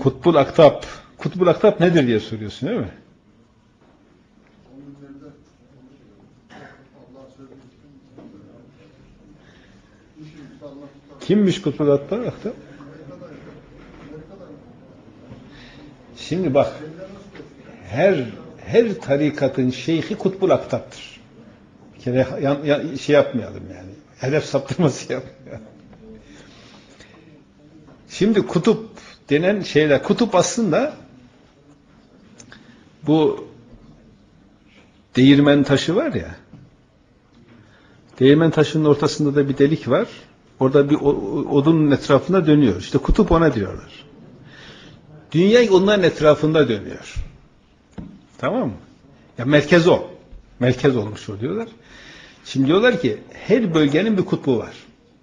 Kutbul Aktap. Kutbul Aktap nedir diye soruyorsun değil mi? Kimmiş Kutbul Aktap? Şimdi bak, her tarikatın şeyhi Kutbul Aktap'tır. Bir kere şey yapmayalım yani. Hedef saptırması yapmayalım. Şimdi kutup denen şeyler, kutup aslında bu değirmen taşı var ya, değirmen taşının ortasında da bir delik var. Orada bir odunun etrafında dönüyor. İşte kutup ona diyorlar. Dünya onların etrafında dönüyor. Tamam mı? Ya merkez o. Merkez olmuş oluyorlar. Şimdi diyorlar ki her bölgenin bir kutbu var.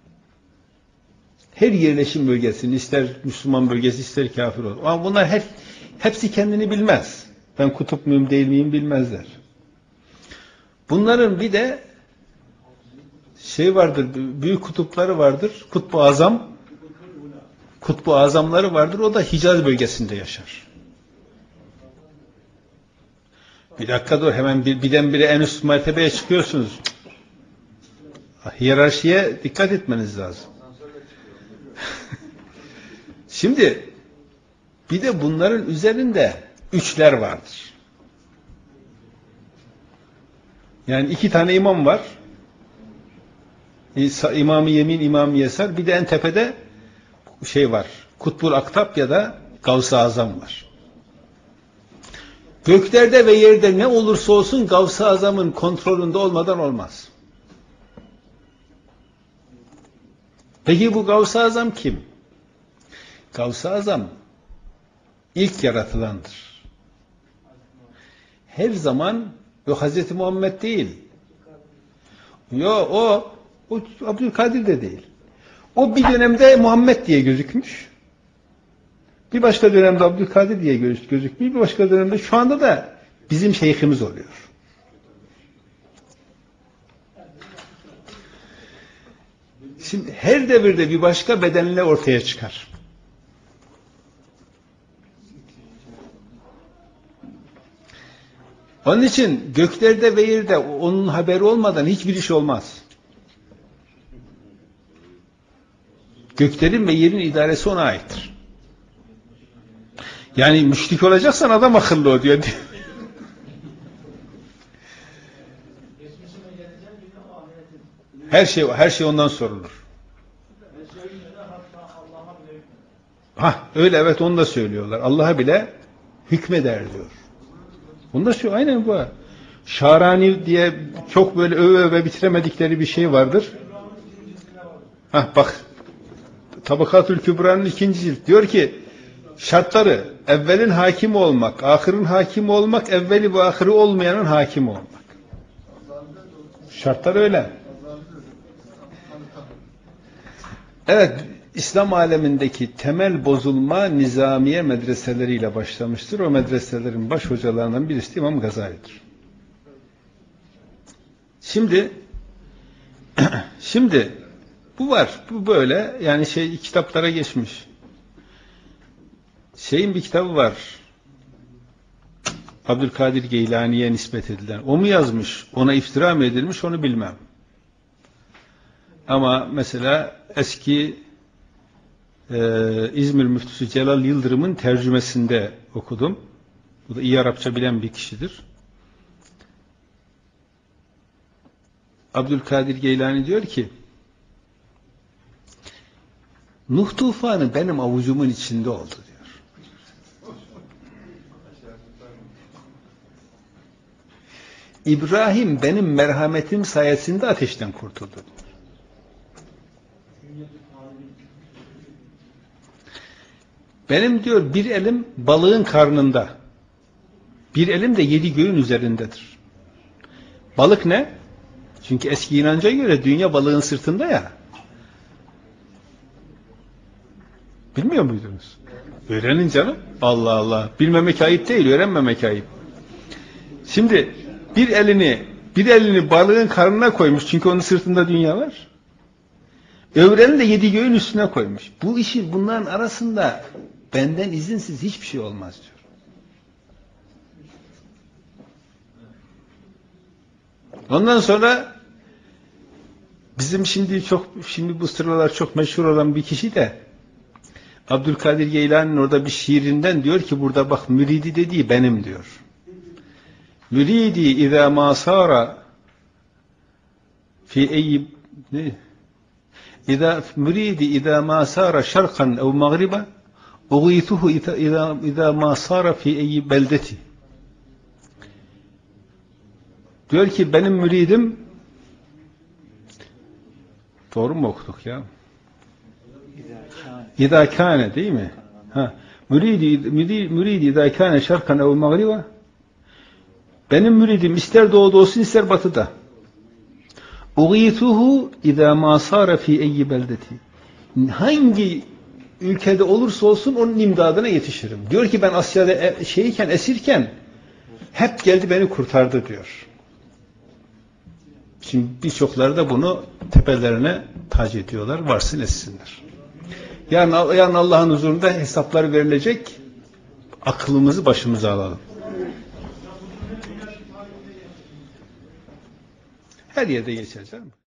Her yerleşim bölgesinin, ister Müslüman bölgesi ister kafir olur. Ama bunlar hepsi kendini bilmez. Ben kutup muyum değil miyim bilmezler. Bunların bir de şey vardır, büyük kutupları vardır. Kutbu Azam. Kutbu Azamları vardır. O da Hicaz bölgesinde yaşar. Bir dakika dur, hemen birdenbire en üst mertebeye çıkıyorsunuz. Hiyerarşiye dikkat etmeniz lazım. Şimdi bir de bunların üzerinde üçler vardır. Yani 2 tane imam var. İmam-ı Yemin, İmam-ı Yesar. Bir de en tepede şey var. Kutbul Aktap ya da Gavs-ı Azam var. Göklerde ve yerde ne olursa olsun Gavs-ı Azam'ın kontrolünde olmadan olmaz. Peki bu Gavs-ı Azam kim? Gavs-ı Azam ilk yaratılandır. Her zaman o Hazreti Muhammed değil. O Abdülkadir de değil. O bir dönemde Muhammed diye gözükmüş. Bir başka dönemde Abdülkadir diye gözükmüş. Bir başka dönemde şu anda da bizim şeyhimiz oluyor. Şimdi her devirde bir başka bedenle ortaya çıkar. Onun için göklerde ve yerde onun haberi olmadan hiçbir iş olmaz. Göklerin ve yerin idaresi ona aittir. Yani müşrik olacaksan adam akıllı ol diyor. Her şey ondan sorulur. Öyle evet, onu da söylüyorlar. Allah'a bile hükmeder diyor. Onu da söylüyor. Aynen bu. Şarani diye çok böyle öve bitiremedikleri bir şey vardır. Bak. Tabakatül Kübra'nın 2. cilt diyor ki şartları evvelin hakim olmak, ahırın hakim olmak, evveli ve ahırı olmayanın hakim olmak. Şartlar öyle. Evet, İslam alemindeki temel bozulma nizamiye medreseleriyle başlamıştır. O medreselerin baş hocalarından birisi İmam Gazali'dir. Şimdi bu var. Bu böyle. Yani kitaplara geçmiş. Bir kitabı var. Abdülkadir Geylani'ye nispet edilen. O mu yazmış? Ona iftira mı edilmiş? Onu bilmem. Ama mesela eski İzmir müftüsü Celal Yıldırım'ın tercümesinde okudum. Bu da iyi Arapça bilen bir kişidir. Abdülkadir Geylani diyor ki Nuh tufanı benim avucumun içinde oldu diyor. İbrahim benim merhametim sayesinde ateşten kurtuldu diyor. Benim diyor bir elim balığın karnında. Bir elim de 7 göğün üzerindedir. Balık ne? Çünkü eski inanca göre dünya balığın sırtında ya. Bilmiyor muydunuz? Öğrenin canım. Allah Allah. Bilmemek ayıp değil, öğrenmemek ayıp. Şimdi bir elini balığın karnına koymuş. Çünkü onun sırtında dünya var. Öbür elini de 7 göğün üstüne koymuş. Bu işi bunların arasında Benden izinsiz hiçbir şey olmaz diyor. Ondan sonra bizim şimdi bu sıralar çok meşhur olan bir kişi de Abdülkadir Geylani'nin orada bir şiirinden diyor ki burada bak müridi dediği benim diyor. Müridi izâ mâ sâra fî eyyib müridi izâ mâ sâra şarkan ev mağriba uğîtuhu izâ mâ sâra fî eyyib beldeti. Diyor ki benim müridim, doğru mu okuduk ya? İzâ kâne değil mi? Müridi izâ kâne şarkan ev mağriba. Benim müridim ister doğuda olsun ister batıda. Uğîtuhu izâ mâ sâre fî eyyi beldeti. Hangi ülkede olursa olsun onun imdadına yetişirim. Diyor ki ben Asya'da esirken hep geldi beni kurtardı diyor. Şimdi birçokları da bunu tepelerine tac ediyorlar. Varsın etsinler. Yarın Allah'ın huzurunda hesaplar verilecek. Aklımızı başımıza alalım. Her yerde geçer canım.